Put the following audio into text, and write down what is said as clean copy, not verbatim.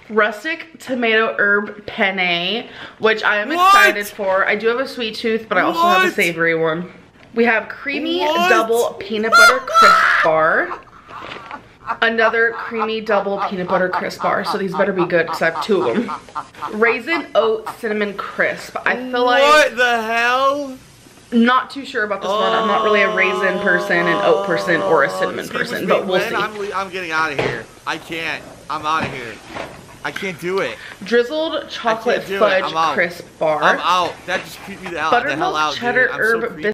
Rustic tomato herb penne, which I am excited for. I do have a sweet tooth, but I also have a savory one. We have creamy double peanut butter crisp bar. Another creamy double peanut butter crisp bar. So these better be good because I have 2 of them. Raisin oat cinnamon crisp. I feel like... What the hell? Not too sure about this one. I'm not really a raisin person, an oat person, or a cinnamon person, but we'll see. I'm getting out of here. I can't. I'm out of here. I can't do it. Drizzled chocolate fudge crisp bar. I'm out. That just creeped me the hell out. Buttermilk cheddar herb biscuit.